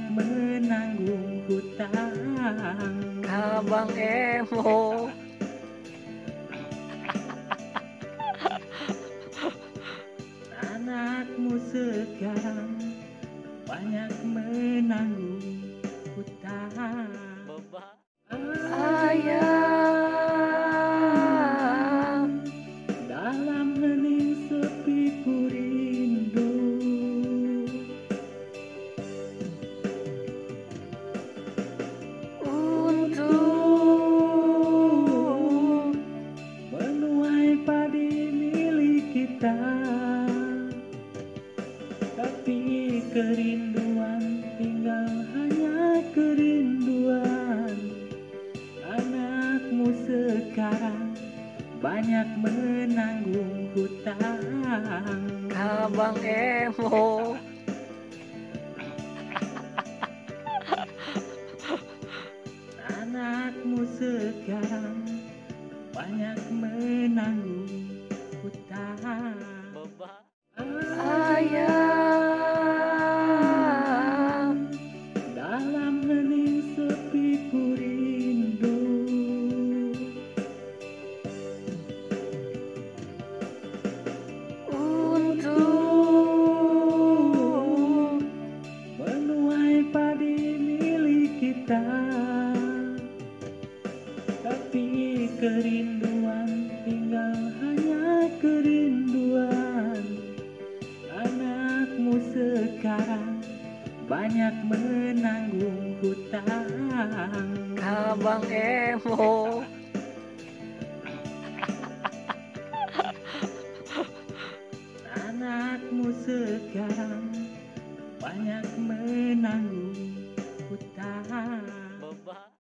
menanggung hutang. Abang Emo. Anakmu sekarang banyak menanggung hutang. Ayah, dalam hening sepi ku rindu, untuk menuai padi milik kita. Tapi kerinduan tinggal hanya kerinduan. Anakmu sekarang banyak menanggung hutang. Abang Emo. Anakmu sekarang banyak menanggung hutang. Ayah, dalam hening sepi ku rindu, untuk menuai padi milik kita. Tapi kerinduan tinggal hanya kerinduan. Anakmu sekarang banyak menanggung hutang. Abang Emo. Anakmu sekarang banyak menanggung